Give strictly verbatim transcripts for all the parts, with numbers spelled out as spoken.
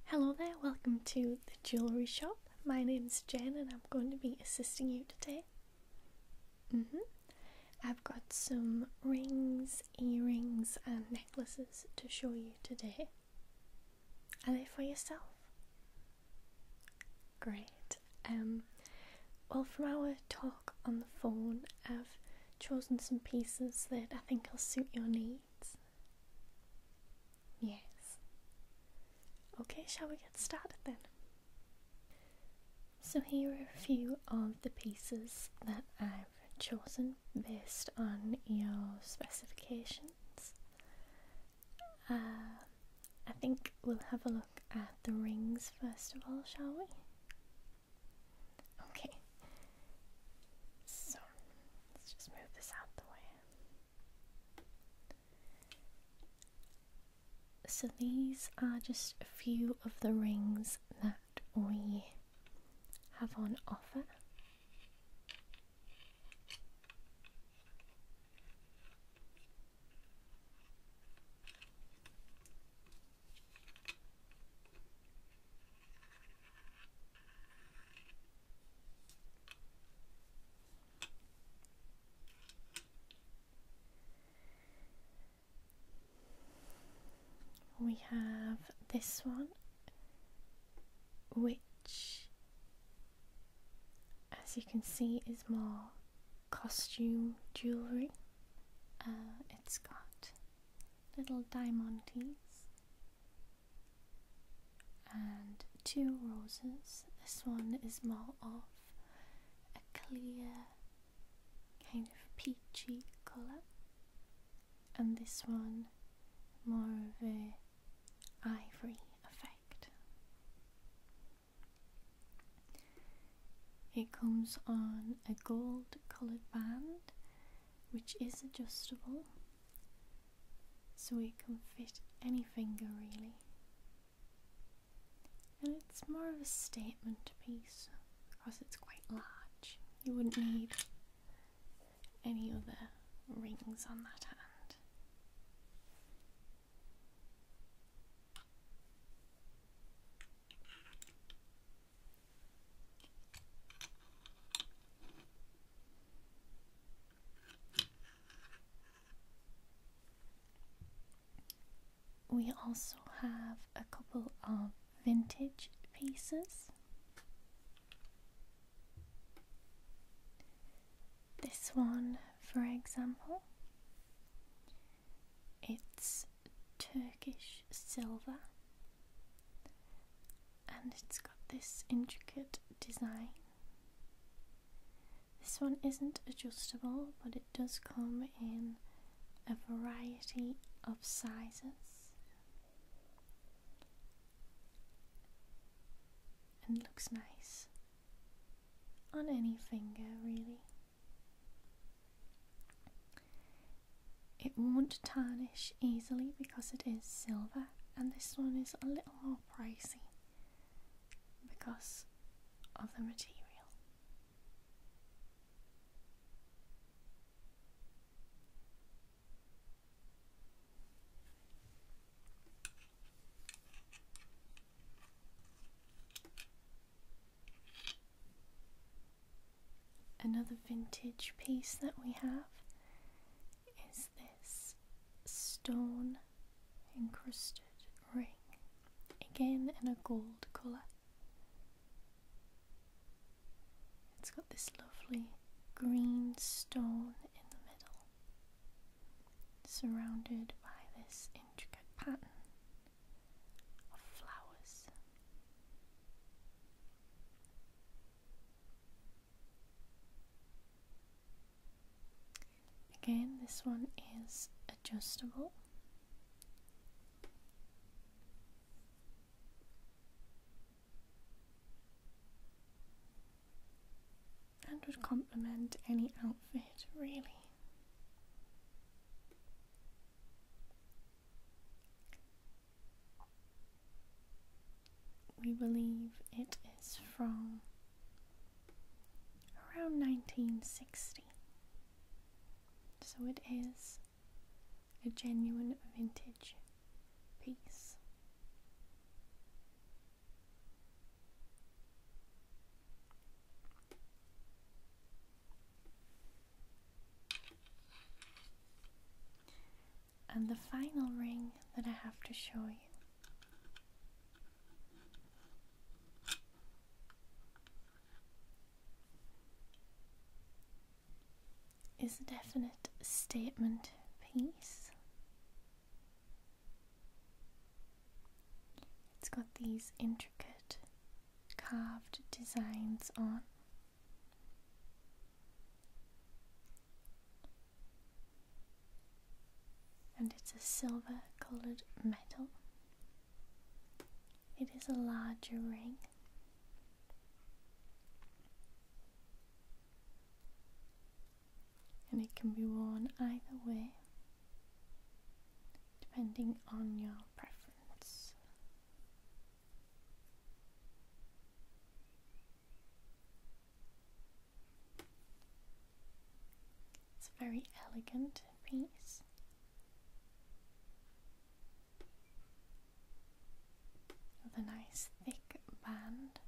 Hello there, welcome to the jewellery shop. My name's Jen and I'm going to be assisting you today. Mm-hmm. I've got some rings, earrings and necklaces to show you today. Are they for yourself? Great. Um, well, from our talk on the phone, I've chosen some pieces that I think will suit your needs. Yes. Okay, shall we get started then? So here are a few of the pieces that I've chosen based on your specifications. Uh, I think we'll have a look at the rings first of all, shall we? Okay, so let's just move this out the way. So these are just a few of the rings that we have on offer. We have this one, which, as you can see, is more costume jewellery. Uh, it's got little diamantes and two roses. This one is more of a clear, kind of peachy colour, and this one more of a ivory effect. It comes on a gold coloured band which is adjustable, so it can fit any finger really, and it's more of a statement piece because it's quite large. You wouldn't need any other rings on that hand. We also have a couple of vintage pieces. This one, for example, it's Turkish silver and it's got this intricate design. This one isn't adjustable, but it does come in a variety of sizes. And looks nice on any finger really. It won't tarnish easily because it is silver, and this one is a little more pricey because of the material. Another vintage piece that we have is this stone encrusted ring, again in a gold colour. It's got this lovely green stone in the middle, surrounded by this intricate pattern of flowers. Again, this one is adjustable. And would complement any outfit, really. We believe it is from around nineteen sixty. So it is a genuine vintage piece. And the final ring that I have to show you is a definite statement piece. It's got these intricate carved designs on. And it's a silver coloured metal. It is a larger ring. And it can be worn either way, depending on your preference. It's a very elegant piece. With a nice thick band.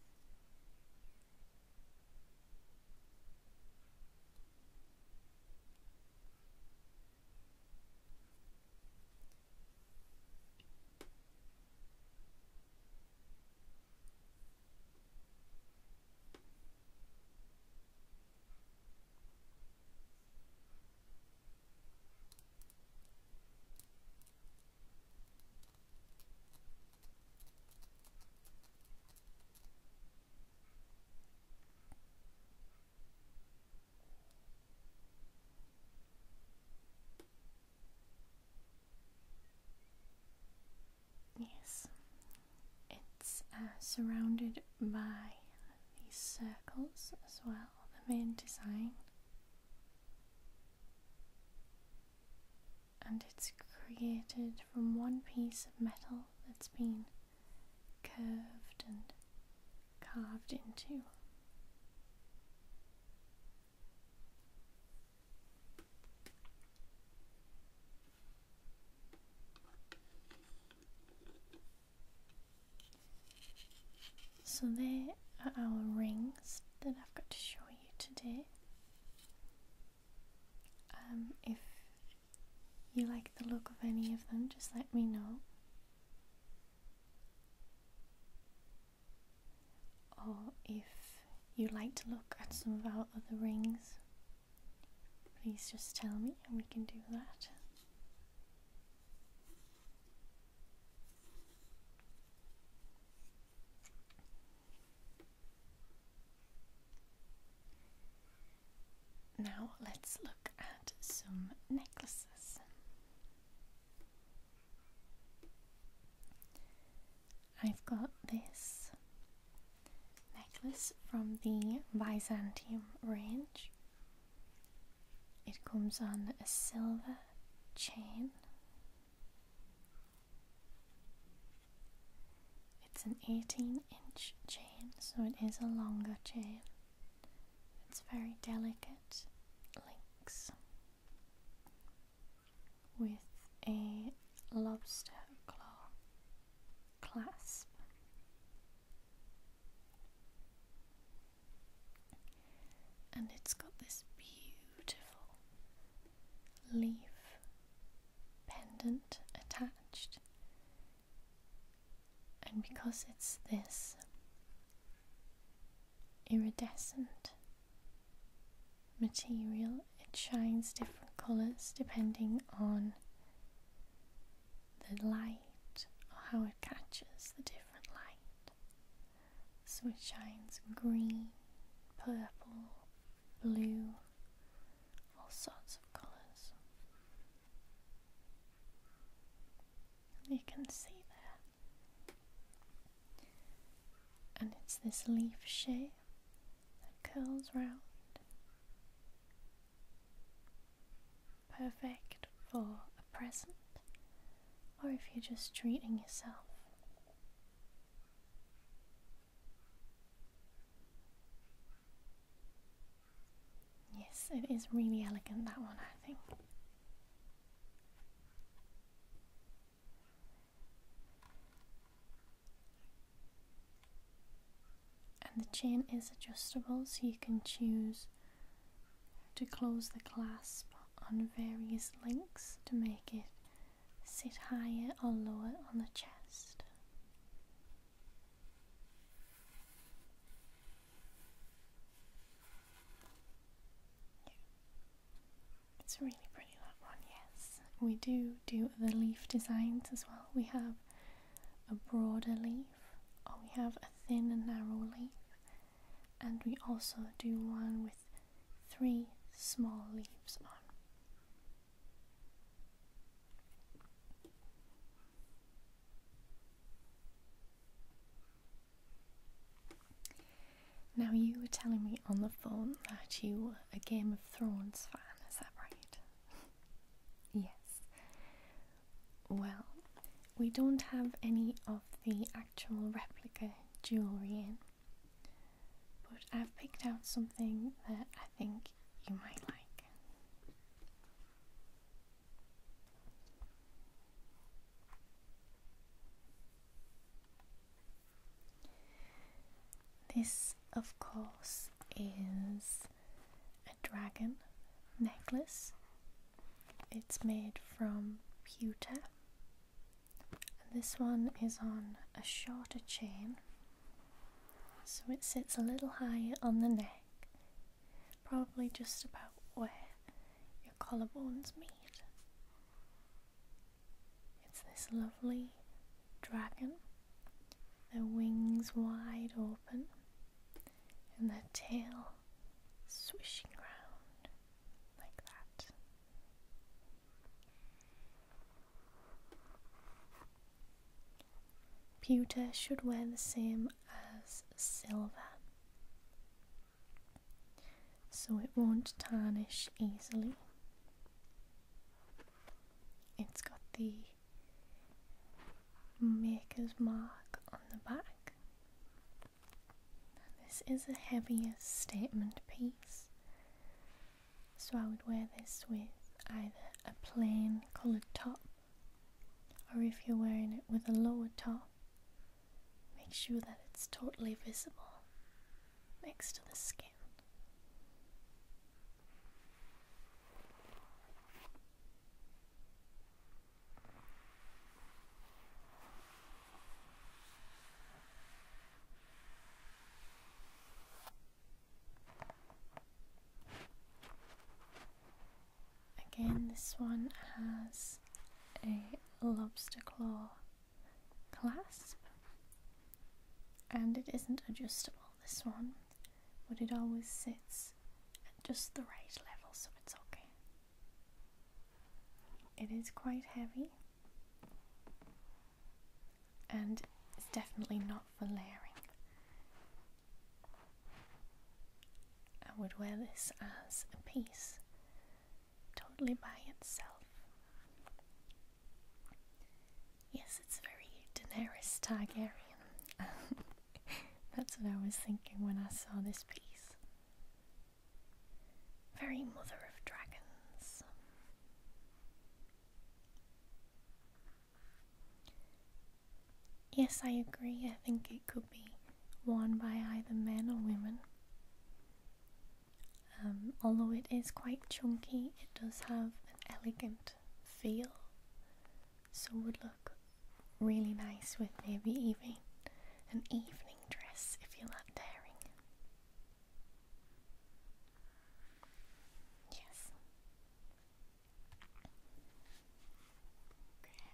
Yes, it's uh, surrounded by these circles as well, the main design, and it's created from one piece of metal that's been curved and carved into. So there are our rings that I've got to show you today. Um, if you like the look of any of them, just let me know. Or if you'd like to look at some of our other rings, please just tell me and we can do that. Now let's look at some necklaces. I've got this necklace from the Byzantium range. It comes on a silver chain. It's an eighteen inch chain, so it is a longer chain. It's very delicate links with a lobster claw clasp. And it's got this beautiful leaf pendant attached. And because it's this iridescent material, it shines different colours depending on the light or how it catches the different light. So it shines green, purple, blue, all sorts of colours. You can see there. And it's this leaf shape that curls round. Perfect for a present, or if you're just treating yourself. Yes, it is really elegant, that one, I think. And the chain is adjustable, so you can choose to close the clasp on various links to make it sit higher or lower on the chest. Yeah. It's really pretty, that one, yes. We do do the leaf designs as well. We have a broader leaf, or we have a thin and narrow leaf, and we also do one with three small leaves on. Now, you were telling me on the phone that you were a Game of Thrones fan, is that right? Yes. Well, we don't have any of the actual replica jewellery in, but I've picked out something that I think you might like. This, of course, is a dragon necklace. It's made from pewter, and this one is on a shorter chain, so it sits a little higher on the neck, probably just about where your collarbones meet. It's this lovely dragon, the wings wide open and the tail swishing round like that. Pewter should wear the same as silver, so it won't tarnish easily. It's got the maker's mark on the back. This is a heavier statement piece, so I would wear this with either a plain coloured top, or if you're wearing it with a lower top, make sure that it's totally visible next to the skin. Again, this one has a lobster claw clasp, and it isn't adjustable, this one, but it always sits at just the right level, so it's okay. It is quite heavy, and it's definitely not for layering. I would wear this as a piece, totally by itself. Yes, it's very Daenerys Targaryen. That's what I was thinking when I saw this piece. Very Mother of Dragons. Yes, I agree. I think it could be worn by either men or women. Um, although it is quite chunky, it does have an elegant feel, so it would look really nice with maybe even an evening dress if you're not daring. Yes. Okay.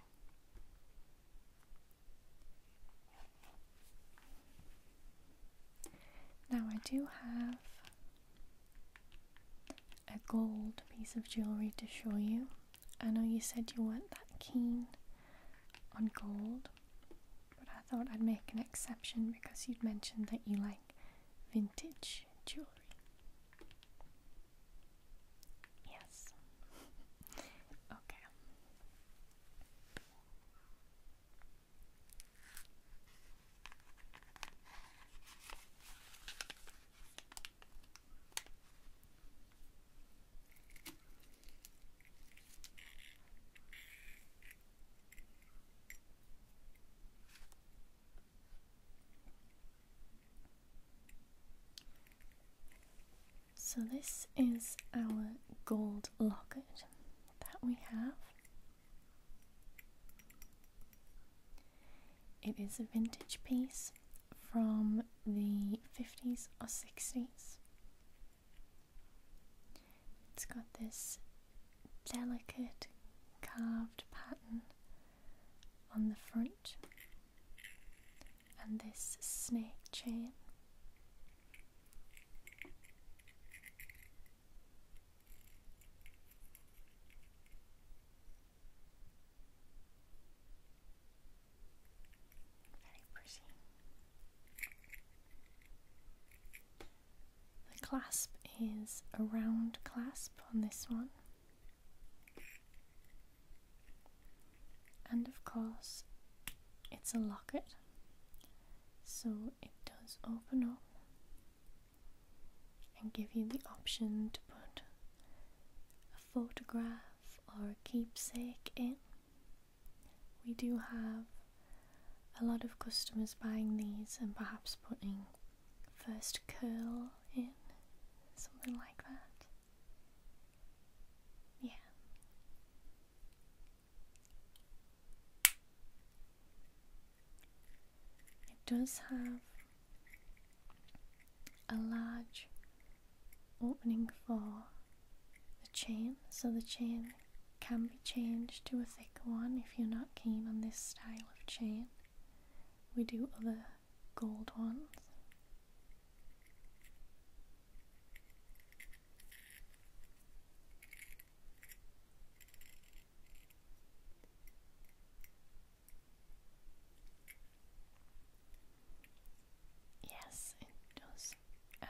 Now I do have a gold piece of jewellery to show you. I know you said you weren't that keen on gold, but I thought I'd make an exception because you'd mentioned that you like vintage jewellery. Yes. Okay. So this is our gold locket that we have. It is a vintage piece from the fifties or sixties. It's got this delicate carved pattern on the front and this snake chain. Very pretty. The clasp is a round clasp on this one. And of course, it's a locket, so it does open up and give you the option to put a photograph or a keepsake in. We do have a lot of customers buying these and perhaps putting first curl in, something like that. Yeah. It does have a large opening for the chain, so the chain can be changed to a thicker one if you're not keen on this style of chain. We do other gold ones. Yes, it does. Um,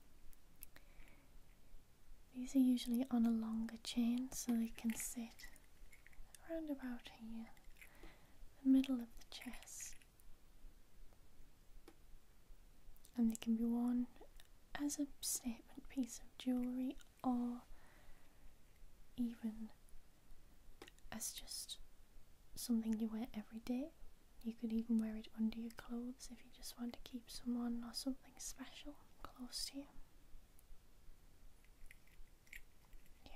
these are usually on a longer chain, so they can sit around about here, the middle of the chest. And they can be worn as a statement piece of jewellery or even as just something you wear every day. You could even wear it under your clothes if you just want to keep someone or something special close to you. Yeah.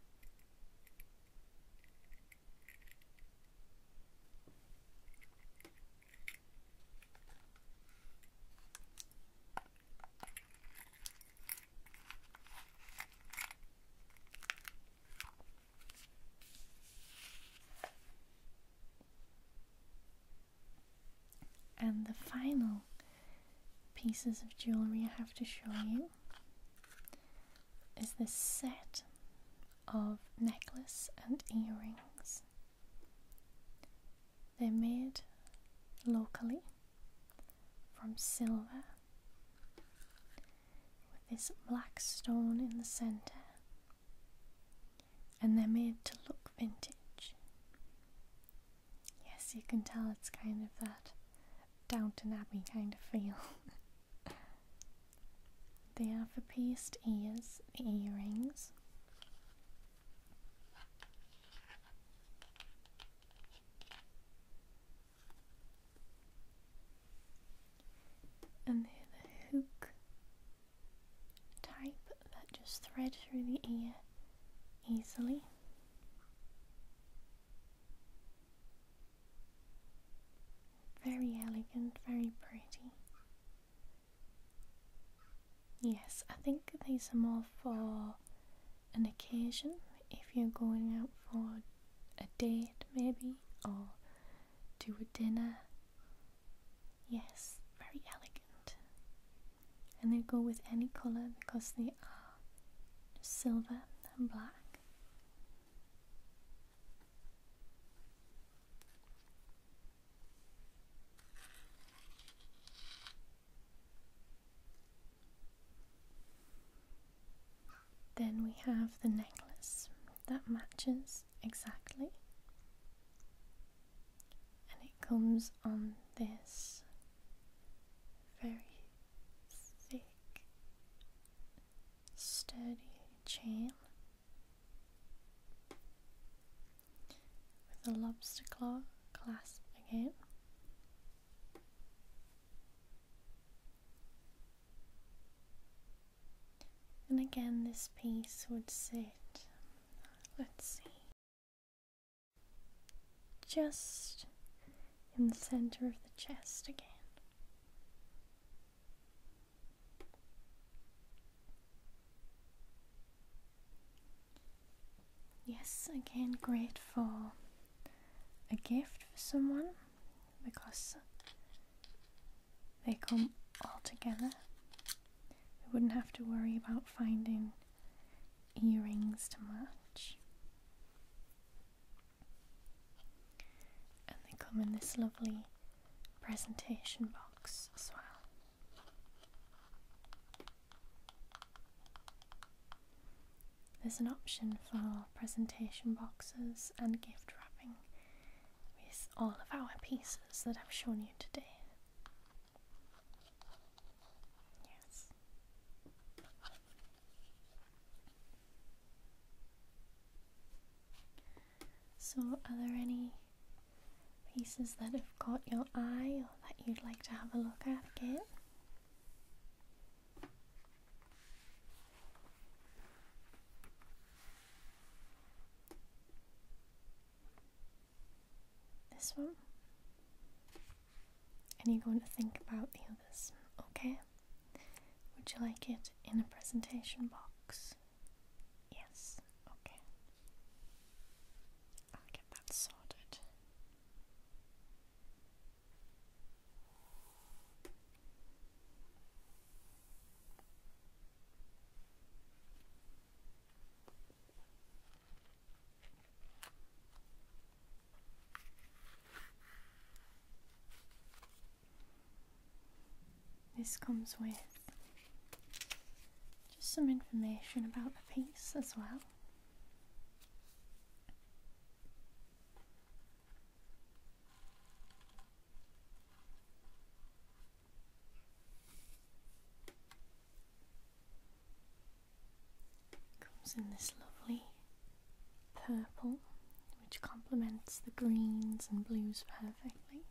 And the final pieces of jewellery I have to show you is this set of necklace and earrings. They're made locally from silver with this black stone in the centre, and they're made to look vintage. Yes, you can tell it's kind of that Downton Abbey kind of feel. They are for pierced ears, the earrings. And they're the hook type that just thread through the ear easily. Very elegant, very pretty. Yes, I think these are more for an occasion, if you're going out for a date maybe, or to a dinner. Yes, very elegant. And they go with any colour because they are just silver and black. Then we have the necklace that matches exactly, and it comes on this very thick, sturdy chain with a lobster claw clasp again. And again, this piece would sit let's see, just in the center of the chest again. Yes, again, great for a gift for someone because they come all together. We wouldn't have to worry about finding earrings to match. And they come in this lovely presentation box as well. There's an option for presentation boxes and gift wrapping with all of our pieces that I've shown you today. Yes. So, are there any pieces that have caught your eye or that you'd like to have a look at again? This one? And you're going to think about the others, okay? Would you like it in a presentation box? Yes, okay. I'll get that sorted. This comes with just some information about the piece as well. Comes in this lovely purple, which complements the greens and blues perfectly.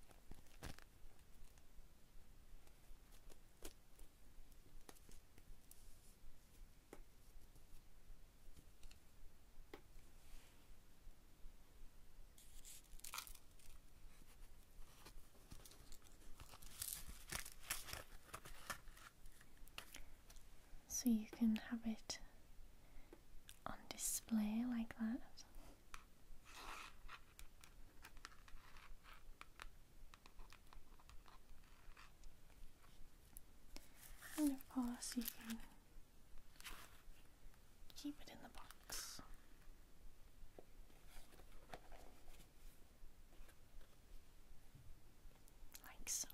So you can have it on display like that. And of course you can keep it in the box. Like so.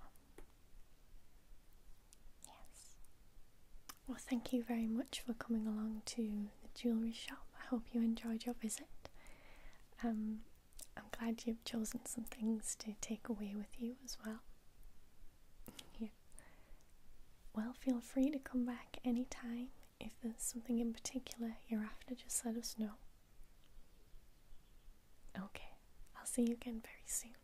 Yes. Well, thank you very much for coming along to the jewellery shop. I hope you enjoyed your visit. Um, I'm glad you've chosen some things to take away with you as well. Yeah. Well, feel free to come back anytime. If there's something in particular you're after, just let us know. Okay, I'll see you again very soon.